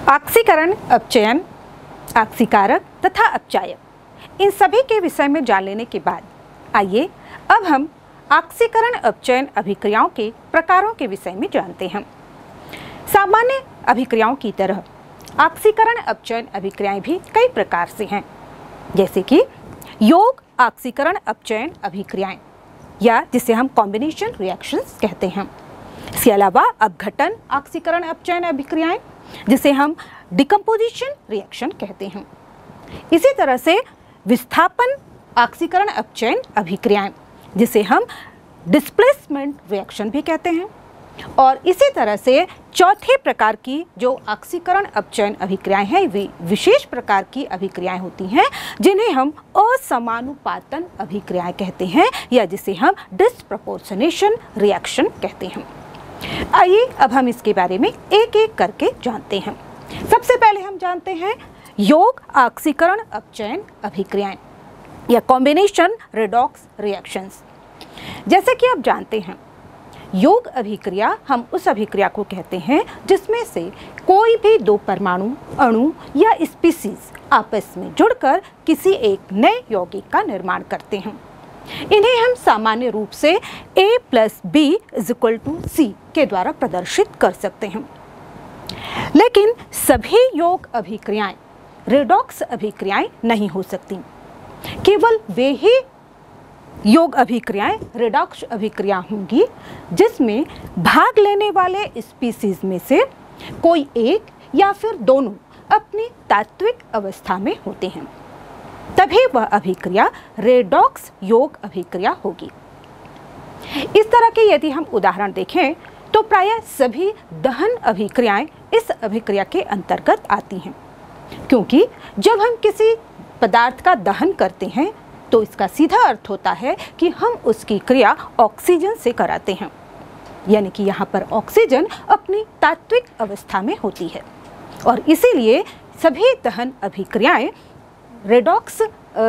ऑक्सीकरण, अपचयन, ऑक्सीकारक तथा अपचायक, इन सभी के विषय में जान लेने के बाद आइए अब हम ऑक्सीकरण अपचयन अभिक्रियाओं के प्रकारों के विषय में जानते हैं। सामान्य अभिक्रियाओं की तरह ऑक्सीकरण अपचयन अभिक्रियाएं भी कई प्रकार से हैं, जैसे कि योग ऑक्सीकरण अपचयन अभिक्रियाएं या जिसे हम कॉम्बिनेशन रिएक्शंस कहते हैं। इसके अलावा अपघटन ऑक्सीकरण अपचयन अभिक्रियाएं जिसे हम डिकम्पोजिशन रिएक्शन कहते हैं। इसी तरह से विस्थापन ऑक्सीकरण अपचयन अभिक्रियाएं जिसे हम डिस्प्लेसमेंट रिएक्शन भी कहते हैं। और इसी तरह से चौथे प्रकार की जो ऑक्सीकरण अपचयन अभिक्रियाएं हैं वे विशेष प्रकार की अभिक्रियाएं होती हैं जिन्हें हम असमानुपातन अभिक्रियाएं कहते हैं या जिसे हम डिस्प्रपोर्शनेशन रिएक्शन कहते हैं। आइए अब हम इसके बारे में एक एक करके जानते हैं। सबसे पहले हम जानते हैं योग ऑक्सीकरण अपचयन अभिक्रियाएं या कॉम्बिनेशन रेडॉक्स रिएक्शंस। जैसे कि आप जानते हैं योग अभिक्रिया हम उस अभिक्रिया को कहते हैं जिसमें से कोई भी दो परमाणु, अणु या स्पीसीज आपस में जुड़कर किसी एक नए यौगिक का निर्माण करते हैं। इन्हें हम सामान्य रूप से A+B=C के द्वारा प्रदर्शित कर सकते हैं। लेकिन सभी योग अभिक्रियाएं रेडॉक्स अभिक्रियाएं नहीं हो सकती। केवल वे ही योग अभिक्रियाएं रेडॉक्स अभिक्रिया होंगी जिसमें भाग लेने वाले स्पीसीज में से कोई एक या फिर दोनों अपनी तात्विक अवस्था में होते हैं, तभी वह अभिक्रिया रेडॉक्स योग अभिक्रिया होगी। इस तरह के यदि हम उदाहरण देखें तो प्रायः सभी दहन अभिक्रियाएं इस अभिक्रिया के अंतर्गत आती हैं, क्योंकि जब हम किसी पदार्थ का दहन करते हैं तो इसका सीधा अर्थ होता है कि हम उसकी क्रिया ऑक्सीजन से कराते हैं, यानी कि यहाँ पर ऑक्सीजन अपनी तात्विक अवस्था में होती है और इसीलिए सभी दहन अभिक्रियाएं रेडॉक्स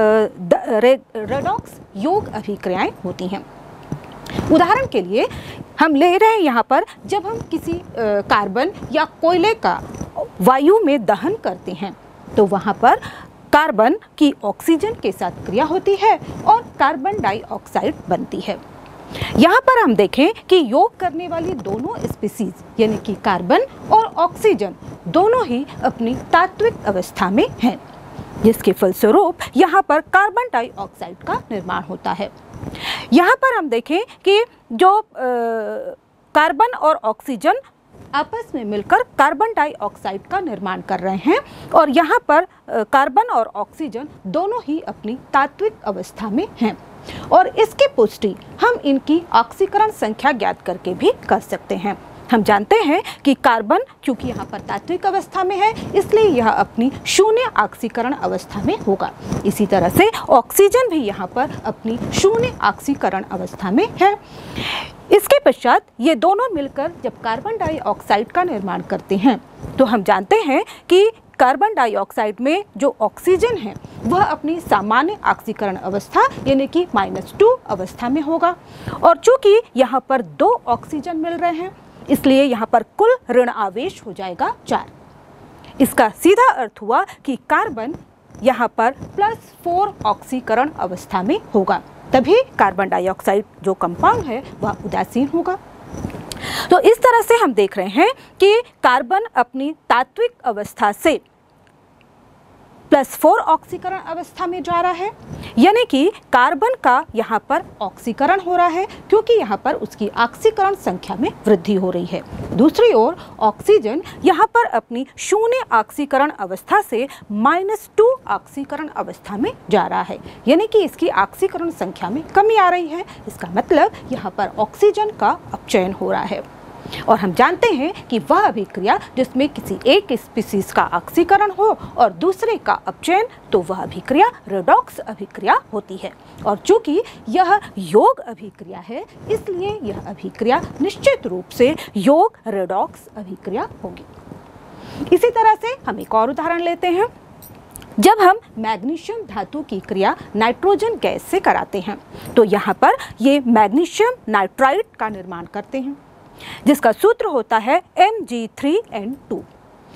योग अभिक्रियाएं होती हैं। उदाहरण के लिए हम ले रहे हैं यहाँ पर जब हम किसी कार्बन या कोयले का वायु में दहन करते हैं तो वहाँ पर कार्बन की ऑक्सीजन के साथ क्रिया होती है और कार्बन डाइऑक्साइड बनती है। यहाँ पर हम देखें कि योग करने वाली दोनों स्पीसीज यानी कि कार्बन और ऑक्सीजन दोनों ही अपनी तात्विक अवस्था में हैं, जिसके फलस्वरूप यहाँ पर कार्बन डाइऑक्साइड का निर्माण होता है। यहाँ पर हम देखें कि जो कार्बन और ऑक्सीजन आपस में मिलकर कार्बन डाइऑक्साइड का निर्माण कर रहे हैं और यहाँ पर कार्बन और ऑक्सीजन दोनों ही अपनी तात्विक अवस्था में हैं और इसकी पुष्टि हम इनकी ऑक्सीकरण संख्या ज्ञात करके भी कर सकते हैं। हम जानते हैं कि कार्बन क्योंकि यहाँ पर तात्विक अवस्था में है इसलिए यह अपनी शून्य ऑक्सीकरण अवस्था में होगा। इसी तरह से ऑक्सीजन भी यहाँ पर अपनी शून्य ऑक्सीकरण अवस्था में है। इसके पश्चात ये दोनों मिलकर जब कार्बन डाइऑक्साइड का निर्माण करते हैं तो हम जानते हैं कि कार्बन डाइऑक्साइड में जो ऑक्सीजन है वह अपनी सामान्य ऑक्सीकरण अवस्था यानी कि -2 अवस्था में होगा और चूंकि यहाँ पर 2 ऑक्सीजन मिल रहे हैं इसलिए यहाँ पर कुल ऋण आवेश हो जाएगा 4। इसका सीधा अर्थ हुआ कि कार्बन यहाँ पर +4 ऑक्सीकरण अवस्था में होगा, तभी कार्बन डाइऑक्साइड जो कंपाउंड है वह उदासीन होगा। तो इस तरह से हम देख रहे हैं कि कार्बन अपनी तात्विक अवस्था से +4 ऑक्सीकरण अवस्था में जा रहा है, यानी कि कार्बन का यहाँ पर ऑक्सीकरण हो रहा है क्योंकि यहाँ पर उसकी ऑक्सीकरण संख्या में वृद्धि हो रही है। दूसरी ओर ऑक्सीजन यहाँ पर अपनी शून्य ऑक्सीकरण अवस्था से -2 ऑक्सीकरण अवस्था में जा रहा है, यानी कि इसकी ऑक्सीकरण संख्या में कमी आ रही है। इसका मतलब यहाँ पर ऑक्सीजन का अपचयन हो रहा है और हम जानते हैं कि वह अभिक्रिया जिसमें किसी एक स्पीसीज का ऑक्सीकरण हो और दूसरे का अपचयन तो वह अभिक्रिया रेडॉक्स अभिक्रिया होती है और चूंकि यह योग अभिक्रिया है इसलिए यह अभिक्रिया निश्चित रूप से योग रेडॉक्स अभिक्रिया होगी। इसी तरह से हम एक और उदाहरण लेते हैं। जब हम मैग्नीशियम धातु की क्रिया नाइट्रोजन गैस से कराते हैं तो यहाँ पर ये मैग्नीशियम नाइट्राइड का निर्माण करते हैं जिसका सूत्र होता है Mg3N2।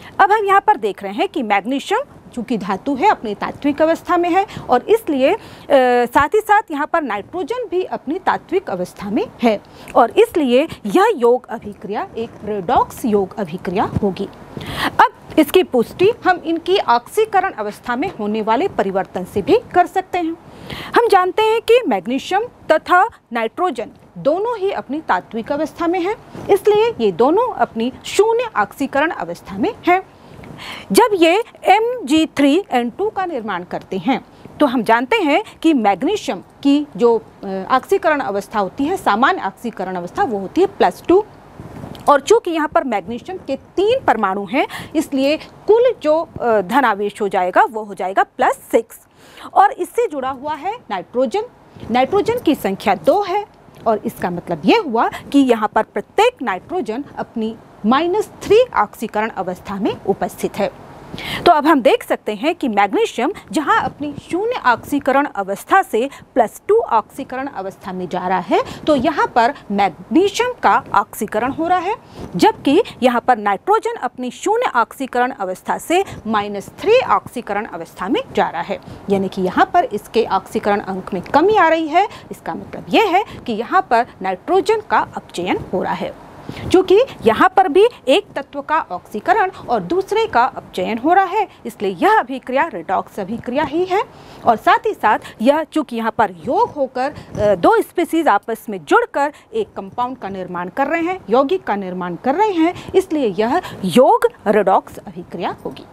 अब हम यहाँ पर देख रहे हैं कि मैग्नीशियम चूंकि धातु है अपनी तात्विक अवस्था में है और इसलिए साथ ही साथ यहाँ पर नाइट्रोजन भी अपनी तात्विक अवस्था में है और इसलिए यह योग अभिक्रिया एक रेडॉक्स योग अभिक्रिया होगी। अब इसकी पुष्टि हम इनकी ऑक्सीकरण अवस्था में होने वाले परिवर्तन से भी कर सकते हैं। हम जानते हैं कि मैग्नीशियम तथा नाइट्रोजन दोनों ही अपनी तात्विक अवस्था में हैं, इसलिए ये दोनों अपनी शून्य ऑक्सीकरण अवस्था में हैं। जब ये Mg3N2 का निर्माण करते हैं तो हम जानते हैं कि मैग्नीशियम की जो ऑक्सीकरण अवस्था होती है, सामान्य ऑक्सीकरण अवस्था, वो होती है +2 और चूंकि यहाँ पर मैग्नीशियम के 3 परमाणु हैं इसलिए कुल जो धनावेश हो जाएगा वो हो जाएगा +6 और इससे जुड़ा हुआ है नाइट्रोजन। नाइट्रोजन की संख्या 2 है और इसका मतलब ये हुआ कि यहाँ पर प्रत्येक नाइट्रोजन अपनी -3 ऑक्सीकरण अवस्था में उपस्थित है। तो अब हम देख सकते हैं कि मैग्नीशियम जहां अपनी शून्य ऑक्सीकरण अवस्था से +2 ऑक्सीकरण अवस्था में जा रहा है तो यहाँ पर मैग्नीशियम का ऑक्सीकरण हो रहा है, जबकि यहाँ पर नाइट्रोजन अपनी शून्य ऑक्सीकरण अवस्था से -3 ऑक्सीकरण अवस्था में जा रहा है, यानी कि यहाँ पर इसके ऑक्सीकरण अंक में कमी आ रही है। इसका मतलब यह है कि यहाँ पर नाइट्रोजन का अपचयन हो रहा है। क्योंकि यहाँ पर भी एक तत्व का ऑक्सीकरण और दूसरे का अपचयन हो रहा है, इसलिए यह अभिक्रिया रेडॉक्स अभिक्रिया ही है। और साथ ही साथ यह चूंकि यहाँ पर योग होकर 2 स्पीसीज आपस में जुड़कर एक कंपाउंड का निर्माण कर रहे हैं, यौगिक का निर्माण कर रहे हैं, इसलिए यह योग रेडॉक्स अभिक्रिया होगी।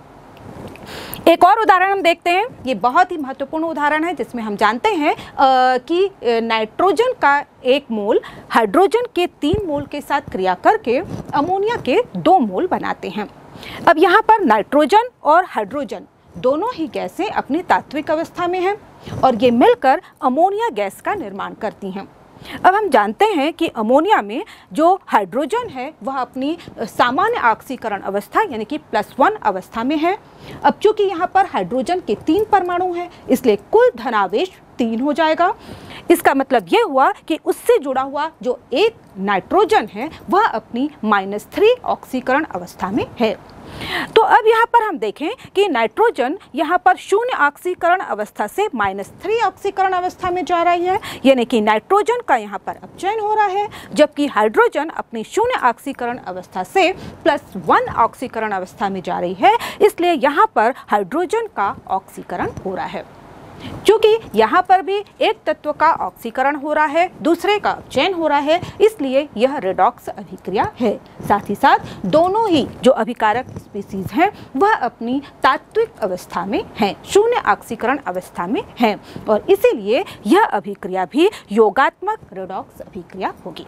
एक और उदाहरण हम देखते हैं, ये बहुत ही महत्वपूर्ण उदाहरण है जिसमें हम जानते हैं कि नाइट्रोजन का 1 मोल हाइड्रोजन के 3 मोल के साथ क्रिया करके अमोनिया के 2 मोल बनाते हैं। अब यहाँ पर नाइट्रोजन और हाइड्रोजन दोनों ही गैसें अपनी तात्विक अवस्था में हैं और ये मिलकर अमोनिया गैस का निर्माण करती हैं। अब हम जानते हैं कि अमोनिया में जो हाइड्रोजन है वह अपनी सामान्य ऑक्सीकरण अवस्था यानी कि +1 अवस्था में है। अब चूंकि यहाँ पर हाइड्रोजन के 3 परमाणु हैं इसलिए कुल धनावेश 3 हो जाएगा। इसका मतलब ये हुआ कि उससे जुड़ा हुआ जो एक नाइट्रोजन है वह अपनी -3 ऑक्सीकरण अवस्था में है। तो अब यहाँ पर हम देखें कि नाइट्रोजन यहाँ पर शून्य ऑक्सीकरण अवस्था से -3 ऑक्सीकरण अवस्था में जा रही है, यानी कि नाइट्रोजन का यहाँ पर अपचयन हो रहा है, जबकि हाइड्रोजन अपनी शून्य ऑक्सीकरण अवस्था से +1 ऑक्सीकरण अवस्था में जा रही है, इसलिए यहाँ पर हाइड्रोजन का ऑक्सीकरण हो रहा है। क्योंकि यहाँ पर भी एक तत्व का ऑक्सीकरण हो रहा है, दूसरे का अपचयन हो रहा है, इसलिए यह रेडॉक्स अभिक्रिया है। साथ ही साथ दोनों ही जो अभिकारक स्पीसीज हैं वह अपनी तात्विक अवस्था में हैं, शून्य ऑक्सीकरण अवस्था में हैं और इसीलिए यह अभिक्रिया भी योगात्मक रेडॉक्स अभिक्रिया होगी।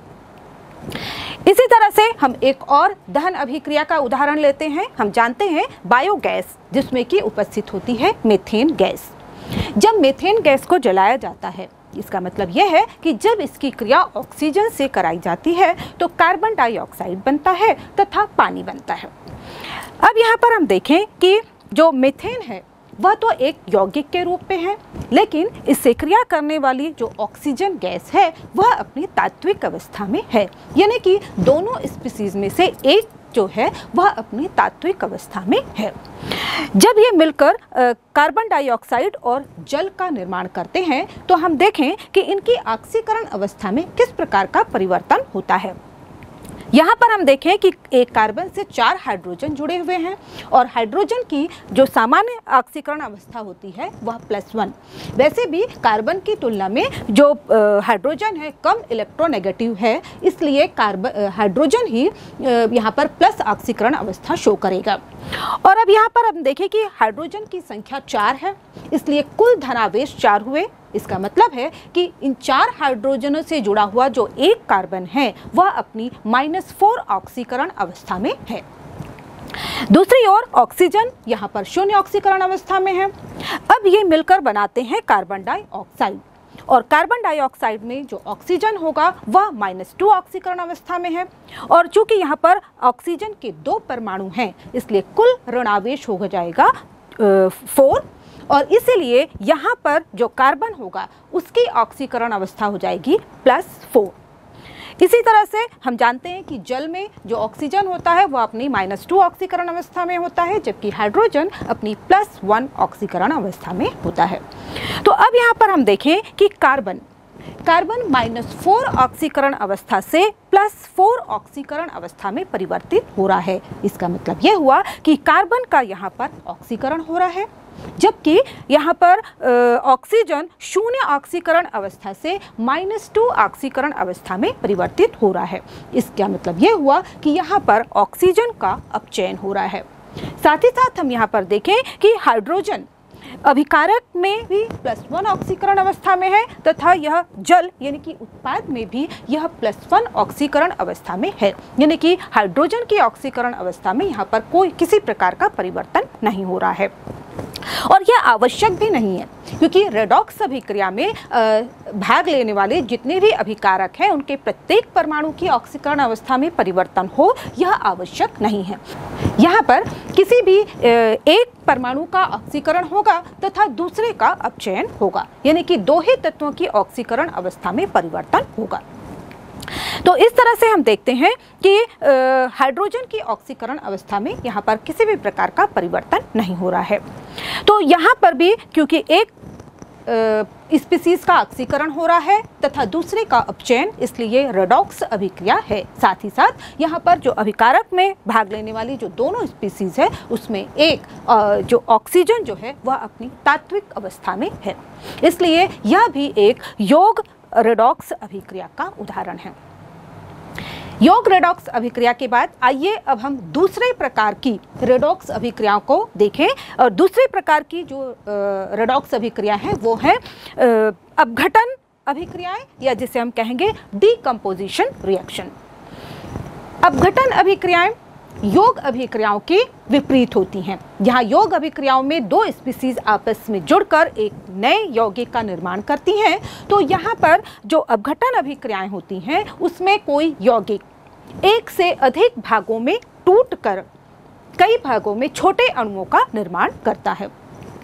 इसी तरह से हम एक और दहन अभिक्रिया का उदाहरण लेते हैं। हम जानते हैं बायोगैस जिसमें कि उपस्थित होती है मीथेन गैस। जब मीथेन गैस को जलाया जाता है इसका मतलब यह है कि जब इसकी क्रिया ऑक्सीजन से कराई जाती है तो कार्बन डाइऑक्साइड बनता है तथा पानी बनता है। अब यहाँ पर हम देखें कि जो मीथेन है वह तो एक यौगिक के रूप में है, लेकिन इससे क्रिया करने वाली जो ऑक्सीजन गैस है वह अपनी तात्विक अवस्था में है, यानी कि दोनों स्पीसीज में से एक जो है वह अपनी तात्विक अवस्था में है। जब ये मिलकर कार्बन डाइऑक्साइड और जल का निर्माण करते हैं तो हम देखें कि इनकी ऑक्सीकरण अवस्था में किस प्रकार का परिवर्तन होता है। यहाँ पर हम देखें कि एक कार्बन से 4 हाइड्रोजन जुड़े हुए हैं और हाइड्रोजन की जो सामान्य ऑक्सीकरण अवस्था होती है वह +1। वैसे भी कार्बन की तुलना में जो हाइड्रोजन है कम इलेक्ट्रोनेगेटिव है, इसलिए हाइड्रोजन ही यहाँ पर प्लस ऑक्सीकरण अवस्था शो करेगा। और अब यहाँ पर हम देखें कि हाइड्रोजन की संख्या 4 है, इसलिए कुल धनावेश 4 हुए। इसका मतलब है कि इन 4 हाइड्रोजनों से जुड़ा हुआ जो एक कार्बन है वह अपनी -4 ऑक्सीकरण अवस्था में है। दूसरी ओर ऑक्सीजन यहाँ पर शून्य ऑक्सीकरण अवस्था में है। अब ये मिलकर बनाते हैं कार्बन डाइऑक्साइड और कार्बन डाइऑक्साइड में जो ऑक्सीजन होगा वह -2 ऑक्सीकरण अवस्था में है और चूंकि यहाँ पर ऑक्सीजन के 2 परमाणु हैं इसलिए कुल ऋणावेश हो जाएगा 4 और इसीलिए यहाँ पर जो कार्बन होगा उसकी ऑक्सीकरण अवस्था हो जाएगी +4। इसी तरह से हम जानते हैं कि जल में जो ऑक्सीजन होता है वो अपनी -2 ऑक्सीकरण अवस्था में होता है, जबकि हाइड्रोजन अपनी +1 ऑक्सीकरण अवस्था में होता है। तो अब यहाँ पर हम देखें कि कार्बन -4 ऑक्सीकरण अवस्था से +4 ऑक्सीकरण अवस्था में परिवर्तित हो रहा है। इसका मतलब यह हुआ कि कार्बन का यहाँ पर ऑक्सीकरण हो रहा है, जबकि यहाँ पर ऑक्सीजन 0 ऑक्सीकरण अवस्था से -2 ऑक्सीकरण अवस्था में परिवर्तित हो रहा है। इसका मतलब यह हुआ कि यहाँ पर ऑक्सीजन का अपचयन हो रहा है। साथ ही साथ हम यहाँ पर देखें कि हाइड्रोजन अभिकारक में भी +1 ऑक्सीकरण अवस्था में है तथा यह जल यानी कि उत्पाद में भी यह +1 ऑक्सीकरण अवस्था में है, यानी कि हाइड्रोजन की ऑक्सीकरण अवस्था में यहाँ पर कोई किसी प्रकार का परिवर्तन नहीं हो रहा है। और यह आवश्यक भी नहीं है, क्योंकि रेडॉक्स अभिक्रिया में भाग लेने वाले जितने भी अभिकारक हैं उनके प्रत्येक परमाणु की ऑक्सीकरण अवस्था में परिवर्तन हो यह आवश्यक नहीं है। यहाँ पर किसी भी एक परमाणु का ऑक्सीकरण होगा तथा दूसरे का अपचयन होगा, यानी कि 2 ही तत्वों की ऑक्सीकरण अवस्था में परिवर्तन होगा। तो इस तरह से हम देखते हैं कि हाइड्रोजन की ऑक्सीकरण अवस्था में यहाँ पर किसी भी प्रकार का परिवर्तन नहीं हो रहा है। तो यहाँ पर भी क्योंकि एक स्पीसीज का ऑक्सीकरण हो रहा है तथा दूसरे का अपचयन, इसलिए रेडॉक्स अभिक्रिया है। साथ ही साथ यहाँ पर जो अभिकारक में भाग लेने वाली जो दोनों स्पीसीज है उसमें एक जो ऑक्सीजन जो है वह अपनी तात्विक अवस्था में है, इसलिए यह भी एक योग रेडॉक्स अभिक्रिया का उदाहरण है। योग रेडॉक्स अभिक्रिया के बाद आइए अब हम दूसरे प्रकार की रेडॉक्स अभिक्रियाओं को देखें। और दूसरे प्रकार की जो रेडॉक्स अभिक्रिया है वो है अपघटन अभिक्रियाएं, या जिसे हम कहेंगे डीकम्पोजिशन रिएक्शन। अपघटन अभिक्रियाएं योग अभिक्रियाओं के विपरीत होती हैं। यहाँ योग अभिक्रियाओं में 2 स्पीसीज आपस में जुड़कर एक नए यौगिक का निर्माण करती हैं, तो यहाँ पर जो अपघटन अभिक्रियाएं होती हैं उसमें कोई यौगिक एक से अधिक भागों में टूटकर कई भागों में छोटे अणुओं का निर्माण करता है।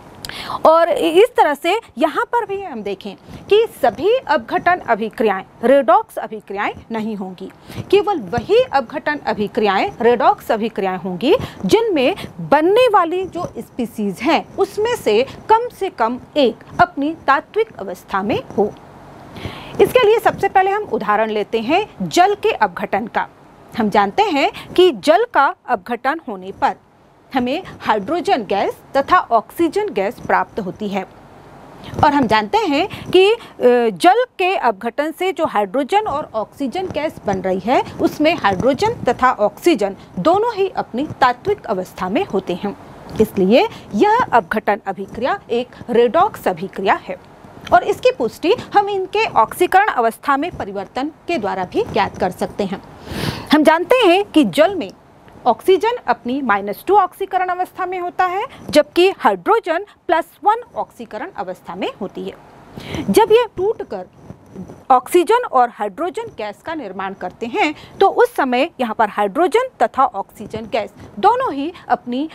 और इस तरह से यहाँ पर भी हम देखें कि सभी अपघटन अभिक्रियाएं रेडॉक्स अभिक्रियाएं नहीं होंगी, केवल वही अपघटन अभिक्रियाएं रेडॉक्स अभिक्रियाएं होंगी जिनमें बनने वाली जो स्पीसीज हैं उसमें से कम एक अपनी तात्विक अवस्था में हो। इसके लिए सबसे पहले हम उदाहरण लेते हैं जल के अपघटन का। हम जानते हैं कि जल का अपघटन होने पर हमें हाइड्रोजन गैस तथा ऑक्सीजन गैस प्राप्त होती है, और हम जानते हैं कि जल के अपघटन से जो हाइड्रोजन और ऑक्सीजन गैस बन रही है उसमें हाइड्रोजन तथा ऑक्सीजन दोनों ही अपनी तात्विक अवस्था में होते हैं, इसलिए यह अपघटन अभिक्रिया एक रेडॉक्स अभिक्रिया है। और इसकी पुष्टि हम इनके ऑक्सीकरण अवस्था में परिवर्तन के द्वारा भी ज्ञात कर सकते हैं। हम जानते हैं कि जल में ऑक्सीजन अपनी -2 ऑक्सीकरण अवस्था में होता है, जबकि हाइड्रोजन +1 ऑक्सीकरण अवस्था में होती है। जब ये टूटकर ऑक्सीजन और हाइड्रोजन गैस का निर्माण करते हैं तो उस समय यहाँ पर हाइड्रोजन तथा ऑक्सीजन गैस दोनों ही अपनी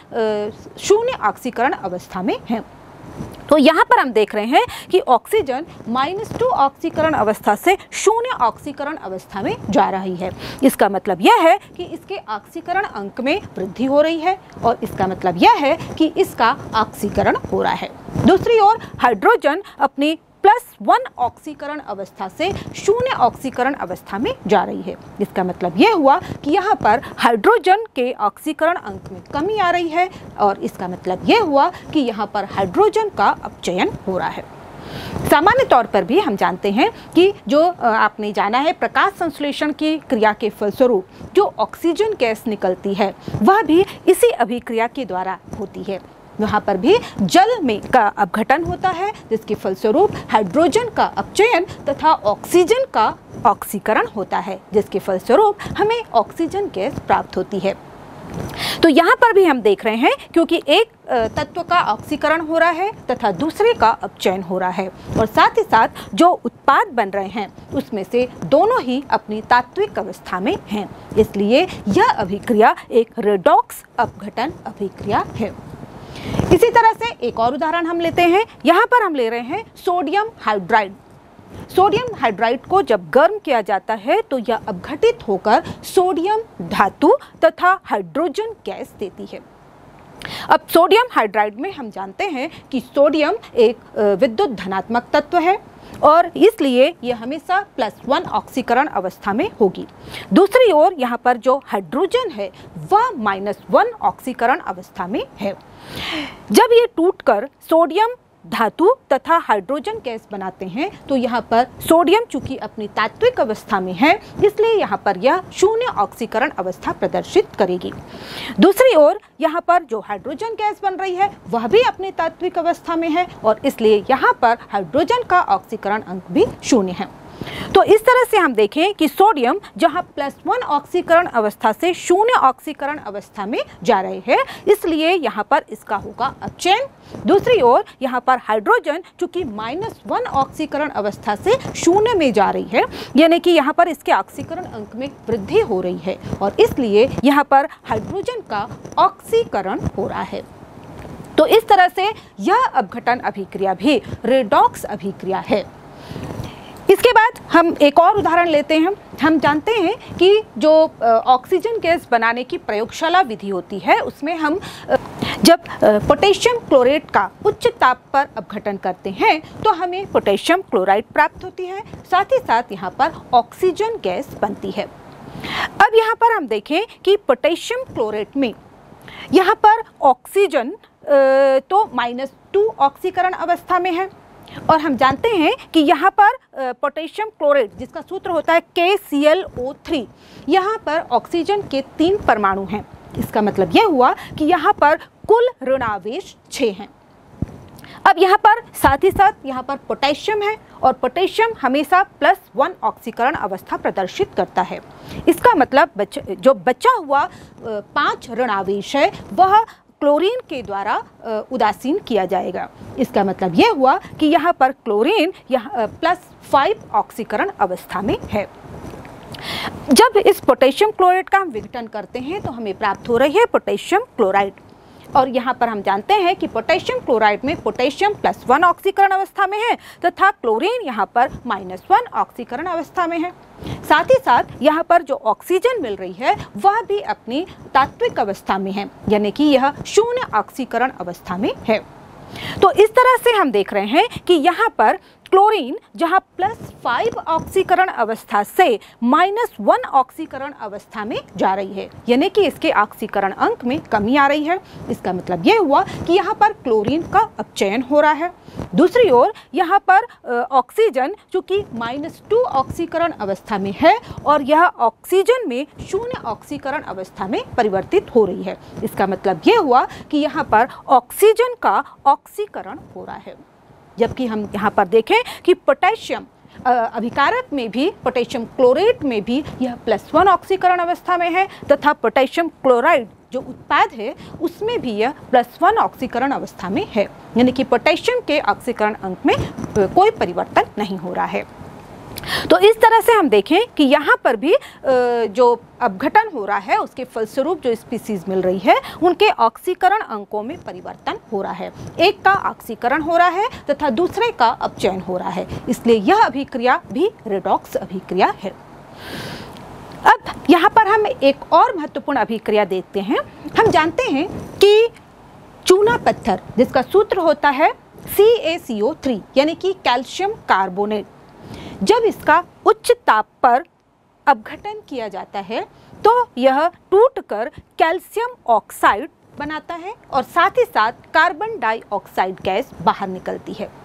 0 ऑक्सीकरण अवस्था में हैं। तो यहाँ पर हम देख रहे हैं कि ऑक्सीजन -2 ऑक्सीकरण अवस्था से 0 ऑक्सीकरण अवस्था में जा रही है। इसका मतलब यह है कि इसके ऑक्सीकरण अंक में वृद्धि हो रही है, और इसका मतलब यह है कि इसका ऑक्सीकरण हो रहा है। दूसरी ओर हाइड्रोजन अपनी +1 ऑक्सीकरण अवस्था से 0 ऑक्सीकरण अवस्था में जा रही है। इसका मतलब यह हुआ कि यहाँ पर हाइड्रोजन के ऑक्सीकरण अंक में कमी आ रही है, और इसका मतलब यह हुआ कि यहाँ पर हाइड्रोजन का अपचयन हो रहा है। सामान्य तौर पर भी हम जानते हैं कि जो आपने जाना है प्रकाश संश्लेषण की क्रिया के फलस्वरूप जो ऑक्सीजन गैस निकलती है वह भी इसी अभिक्रिया के द्वारा होती है। वहाँ पर भी जल में का अपघटन होता है, जिसके फलस्वरूप हाइड्रोजन का अपचयन तथा ऑक्सीजन का ऑक्सीकरण होता है, जिसके फलस्वरूप हमें ऑक्सीजन गैस प्राप्त होती है। तो यहाँ पर भी हम देख रहे हैं क्योंकि एक तत्व का ऑक्सीकरण हो रहा है तथा दूसरे का अपचयन हो रहा है, और साथ ही साथ जो उत्पाद बन रहे हैं उसमें से दोनों ही अपनी तात्विक अवस्था में हैं, इसलिए यह अभिक्रिया एक रेडॉक्स अपघटन अभिक्रिया है। इसी तरह से एक और उदाहरण हम लेते हैं। यहाँ पर हम ले रहे हैं सोडियम हाइड्राइड। सोडियम हाइड्राइड को जब गर्म किया जाता है तो यह अपघटित होकर सोडियम धातु तथा हाइड्रोजन गैस देती है। अब सोडियम हाइड्राइड में हम जानते हैं कि सोडियम एक विद्युत धनात्मक तत्व है और इसलिए यह हमेशा +1 ऑक्सीकरण अवस्था में होगी। दूसरी ओर यहाँ पर जो हाइड्रोजन है वह -1 ऑक्सीकरण अवस्था में है। जब ये टूटकर सोडियम धातु तथा हाइड्रोजन गैस बनाते हैं तो यहाँ पर सोडियम चूंकि अपनी तात्विक अवस्था में है इसलिए यहाँ पर यह 0 ऑक्सीकरण अवस्था प्रदर्शित करेगी। दूसरी ओर यहाँ पर जो हाइड्रोजन गैस बन रही है वह भी अपनी तात्विक अवस्था में है और इसलिए यहाँ पर हाइड्रोजन का ऑक्सीकरण अंक भी 0 है। तो इस तरह से हम देखें कि सोडियम जहां +1 ऑक्सीकरण अवस्था से 0 ऑक्सीकरण अवस्था में जा रहे हैं इसलिए यहाँ पर इसका होगा अपचयन। दूसरी ओर यहाँ पर हाइड्रोजन चूंकि -1 ऑक्सीकरण अवस्था से 0 में जा रही है यानी कि यहाँ पर इसके ऑक्सीकरण अंक में वृद्धि हो रही है और इसलिए यहाँ पर हाइड्रोजन का ऑक्सीकरण हो रहा है। तो इस तरह से यह अपघटन अभिक्रिया भी रेडॉक्स अभिक्रिया है। इसके बाद हम एक और उदाहरण लेते हैं। हम जानते हैं कि जो ऑक्सीजन गैस बनाने की प्रयोगशाला विधि होती है उसमें हम जब पोटेशियम क्लोरेट का उच्च ताप पर अपघटन करते हैं तो हमें पोटेशियम क्लोराइड प्राप्त होती है, साथ ही साथ यहाँ पर ऑक्सीजन गैस बनती है। अब यहाँ पर हम देखें कि पोटेशियम क्लोरेट में यहाँ पर ऑक्सीजन तो -2 ऑक्सीकरण अवस्था में है और हम जानते हैं कि यहाँ पर पोटेशियम क्लोराइड जिसका सूत्र होता है KClO3, यहाँ पर ऑक्सीजन के 3 परमाणु हैं। इसका मतलब यह हुआ कि यहाँ पर कुल ऋणावेश 6 हैं। अब यहाँ पर साथ ही साथ यहाँ पर पोटेशियम है और पोटेशियम हमेशा +1 ऑक्सीकरण अवस्था प्रदर्शित करता है। इसका मतलब जो बचा हुआ 5 ऋणावेश है वह क्लोरीन के द्वारा उदासीन किया जाएगा। इसका मतलब यह हुआ कि यहाँ पर क्लोरीन यहाँ +5 ऑक्सीकरण अवस्था में है। जब इस पोटेशियम क्लोराइड का हम विघटन करते हैं तो हमें प्राप्त हो रही है पोटेशियम क्लोराइड और यहाँ पर हम जानते हैं कि पोटेशियम क्लोराइड में पोटेशियम +1 ऑक्सीकरण अवस्था में है तथा क्लोरीन यहाँ पर -1 ऑक्सीकरण अवस्था में है। साथ ही साथ यहाँ पर जो ऑक्सीजन मिल रही है वह भी अपनी तात्विक अवस्था में है यानी कि यह 0 ऑक्सीकरण अवस्था में है। तो इस तरह से हम देख रहे हैं कि यहाँ पर क्लोरीन जहाँ +5 ऑक्सीकरण अवस्था से -1 ऑक्सीकरण अवस्था में जा रही है यानी कि इसके ऑक्सीकरण अंक में कमी आ रही है। इसका मतलब ये हुआ कि यहाँ पर क्लोरीन का अपचयन हो रहा है। दूसरी ओर यहाँ पर ऑक्सीजन चूँकि -2 ऑक्सीकरण अवस्था में है और यह ऑक्सीजन में 0 ऑक्सीकरण अवस्था में परिवर्तित हो रही है। इसका मतलब ये हुआ कि यहाँ पर ऑक्सीजन का ऑक्सीकरण हो रहा है। जबकि हम यहाँ पर देखें कि पोटेशियम अभिकारक में भी पोटेशियम क्लोरेट में भी यह +1 ऑक्सीकरण अवस्था में है तथा पोटेशियम क्लोराइड जो उत्पाद है उसमें भी यह +1 ऑक्सीकरण अवस्था में है यानी कि पोटेशियम के ऑक्सीकरण अंक में कोई परिवर्तन नहीं हो रहा है। तो इस तरह से हम देखें कि यहाँ पर भी जो अपघटन हो रहा है उसके फलस्वरूप जो स्पीसीज मिल रही है उनके ऑक्सीकरण अंकों में परिवर्तन हो रहा है। एक का ऑक्सीकरण हो रहा है तथा दूसरे का अपचयन हो रहा है, इसलिए यह अभिक्रिया भी रेडॉक्स अभिक्रिया है। अब यहाँ पर हम एक और महत्वपूर्ण अभिक्रिया देखते हैं। हम जानते हैं कि चूना पत्थर जिसका सूत्र होता है CaCO3 यानी कि कैल्शियम कार्बोनेट, जब इसका उच्च ताप पर अपघटन किया जाता है तो यह टूटकर कैल्शियम ऑक्साइड बनाता है और साथ ही साथ कार्बन डाइऑक्साइड गैस बाहर निकलती है।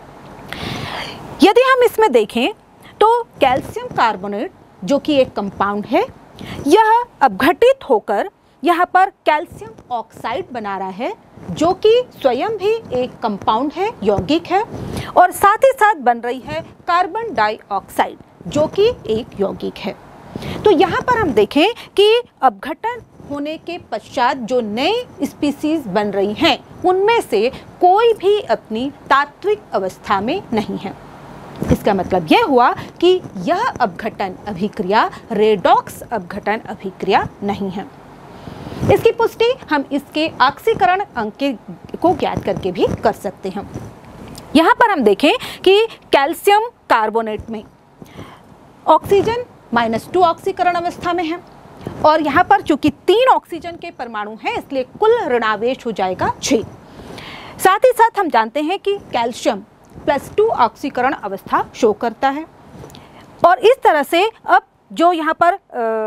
यदि हम इसमें देखें तो कैल्शियम कार्बोनेट जो कि एक कंपाउंड है यह अपघटित होकर यहाँ पर कैल्शियम ऑक्साइड बना रहा है जो कि स्वयं भी एक कंपाउंड है, यौगिक है और साथ ही साथ बन रही है कार्बन डाइऑक्साइड जो कि एक यौगिक है। तो यहाँ पर हम देखें कि अपघटन होने के पश्चात जो नए स्पीसीज बन रही हैं उनमें से कोई भी अपनी तात्विक अवस्था में नहीं है। इसका मतलब यह हुआ कि यह अपघटन अभिक्रिया रेडॉक्स अपघटन अभिक्रिया नहीं है। इसकी पुष्टि हम इसके ऑक्सीकरण अंक को ज्ञात करके भी कर सकते हैं। यहाँ पर हम देखें कि कैल्शियम कार्बोनेट में ऑक्सीजन -2 ऑक्सीकरण अवस्था में है और यहाँ पर चूंकि 3 ऑक्सीजन के परमाणु हैं इसलिए कुल ऋणावेश हो जाएगा 6। साथ ही साथ हम जानते हैं कि कैल्शियम +2 ऑक्सीकरण अवस्था शो करता है और इस तरह से अब जो यहाँ पर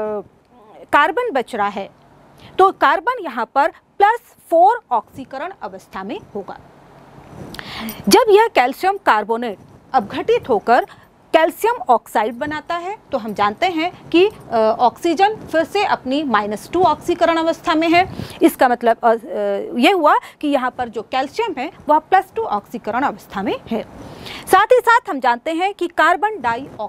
कार्बन बच रहा है तो कार्बन यहाँ पर +4 ऑक्सीकरण अवस्था में होगा। जब यह कैल्शियम कार्बोनेट अपघटित होकर कैल्शियम ऑक्साइड बनाता है तो हम जानते हैं कि ऑक्सीजन फिर से अपनी -2 ऑक्सीकरण अवस्था में है। इसका मतलब ये हुआ कि यहाँ पर जो कैल्शियम है वह +2 ऑक्सीकरण अवस्था में है। साथ ही साथ हम जानते हैं कि कार्बन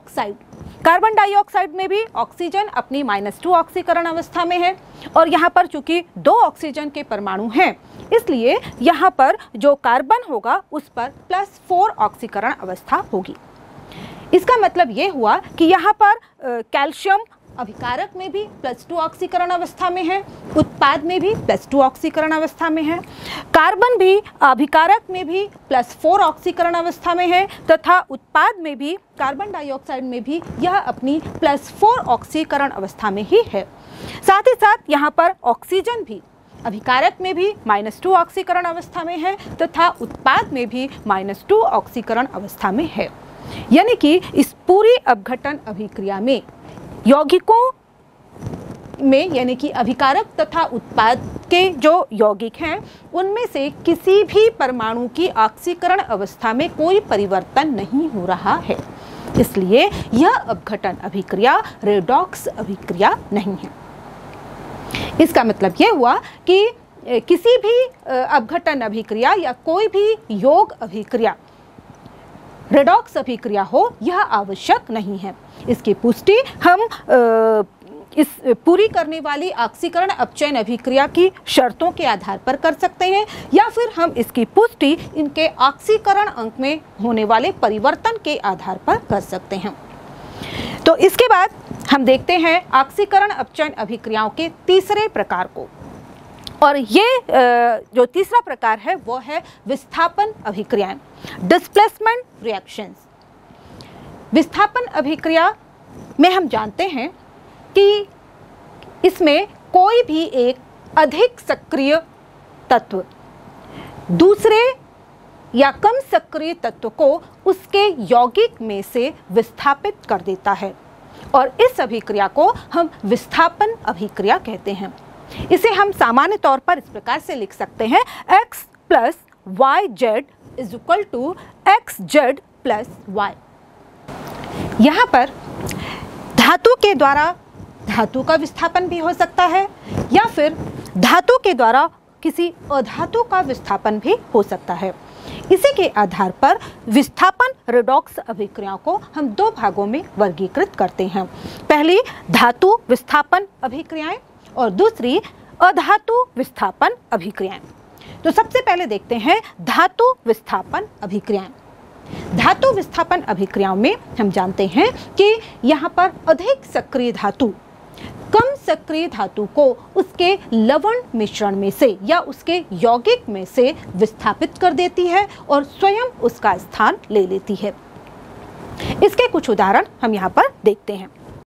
डाइऑक्साइड में भी ऑक्सीजन अपनी -2 ऑक्सीकरण अवस्था में है और यहाँ पर चूंकि 2 ऑक्सीजन के परमाणु हैं इसलिए यहाँ पर जो कार्बन होगा उस पर +4 ऑक्सीकरण अवस्था होगी। इसका मतलब ये हुआ कि यहाँ पर कैल्शियम अभिकारक में भी +2 ऑक्सीकरण अवस्था में है, उत्पाद में भी +2 ऑक्सीकरण अवस्था में है, कार्बन भी अभिकारक में भी +4 ऑक्सीकरण अवस्था में है तथा उत्पाद में भी कार्बन डाइऑक्साइड में भी यह अपनी +4 ऑक्सीकरण अवस्था में ही है। साथ ही साथ यहाँ पर ऑक्सीजन भी अभिकारक में भी -2 ऑक्सीकरण अवस्था में है तथा उत्पाद में भी -2 ऑक्सीकरण अवस्था में है। यानी कि इस पूरी अपघटन अभिक्रिया में यौगिकों में यानी कि अभिकारक तथा उत्पाद के जो यौगिक हैं उनमें से किसी भी परमाणु की ऑक्सीकरण अवस्था में कोई परिवर्तन नहीं हो रहा है, इसलिए यह अपघटन अभिक्रिया रेडॉक्स अभिक्रिया नहीं है। इसका मतलब यह हुआ कि किसी भी अपघटन अभिक्रिया या कोई भी योग अभिक्रिया रेडॉक्स अभिक्रिया हो यह आवश्यक नहीं है। इसकी पुष्टि हम इस पूरी करने वाली ऑक्सीकरण अपचयन अभिक्रिया की शर्तों के आधार पर कर सकते हैं या फिर हम इसकी पुष्टि इनके ऑक्सीकरण अंक में होने वाले परिवर्तन के आधार पर कर सकते हैं। तो इसके बाद हम देखते हैं ऑक्सीकरण अपचयन अभिक्रियाओं के तीसरे प्रकार को और ये जो तीसरा प्रकार है वो है विस्थापन अभिक्रियाएं, डिस्प्लेसमेंट रिएक्शंस। विस्थापन अभिक्रिया में हम जानते हैं कि इसमें कोई भी एक अधिक सक्रिय तत्व दूसरे या कम सक्रिय तत्व को उसके यौगिक में से विस्थापित कर देता है और इस अभिक्रिया को हम विस्थापन अभिक्रिया कहते हैं। इसे हम सामान्य तौर पर इस प्रकार से लिख सकते हैं x + yz = xz + y। यहाँ पर धातु के द्वारा धातु का विस्थापन भी हो सकता है या फिर धातु के द्वारा किसी अधातु का विस्थापन भी हो सकता है। इसी के आधार पर विस्थापन रेडॉक्स अभिक्रियाओं को हम 2 भागों में वर्गीकृत करते हैं। पहली धातु विस्थापन अभिक्रियाएं और दूसरी अधातु विस्थापन अभिक्रियाएं। तो सबसे पहले देखते हैं धातु विस्थापन अभिक्रियाएं। धातु विस्थापन अभिक्रियाओं में हम जानते हैं कि यहाँ पर अधिक सक्रिय धातु कम सक्रिय धातु को उसके लवण मिश्रण में से या उसके यौगिक में से विस्थापित कर देती है और स्वयं उसका स्थान ले लेती है। इसके कुछ उदाहरण हम यहाँ पर देखते हैं।